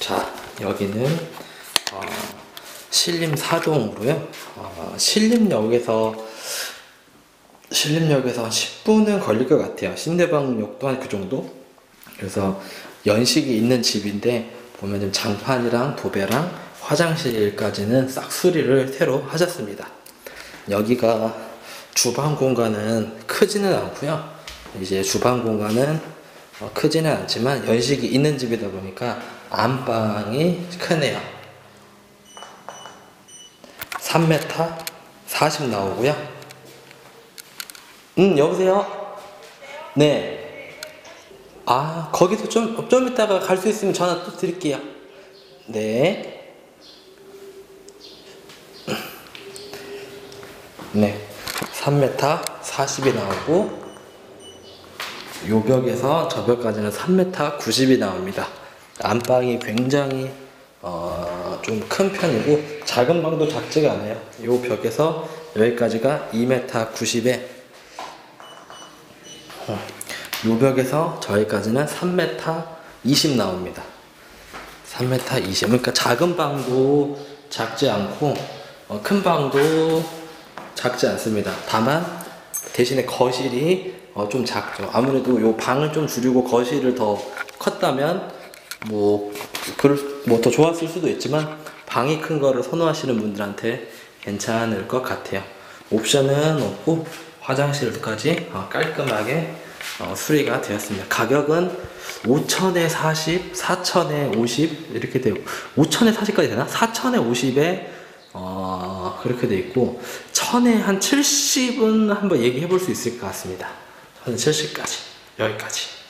자, 여기는 신림 4동으로요. 신림역에서 한 10분은 걸릴 것 같아요. 신대방역도 한 그 정도. 그래서 연식이 있는 집인데 보면은 장판이랑 도배랑 화장실까지는 싹 수리를 새로 하셨습니다. 여기가 주방 공간은 크지는 않고요. 이제 주방 공간은 크지는 않지만 연식이 있는 집이다 보니까 안방이 크네요. 3m 40 나오고요. 여보세요? 네. 아, 거기서 좀 이따가 갈 수 있으면 전화 또 드릴게요. 네. 네. 3m 40이 나오고, 요 벽에서 저 벽까지는 3m 90이 나옵니다. 안방이 굉장히 좀 큰 편이고 작은 방도 작지가 않아요. 요 벽에서 여기까지가 2m 90에 요 벽에서 저기까지는 3m 20 나옵니다. 3m 20. 그러니까 작은 방도 작지 않고 큰 방도 작지 않습니다. 다만 대신에 거실이 좀 작죠. 아무래도 요 방을 좀 줄이고 거실을 더 컸다면 뭐 더 좋았을 수도 있지만 방이 큰 거를 선호하시는 분들한테 괜찮을 것 같아요. 옵션은 없고 화장실까지 깔끔하게 수리가 되었습니다. 가격은 5,000에 40, 4,000에 50 이렇게 되고 5,000에 40까지 되나? 4,000에 50에 그렇게 돼 있고 1,000에 한 70은 한번 얘기해 볼 수 있을 것 같습니다. 1,070까지 여기까지.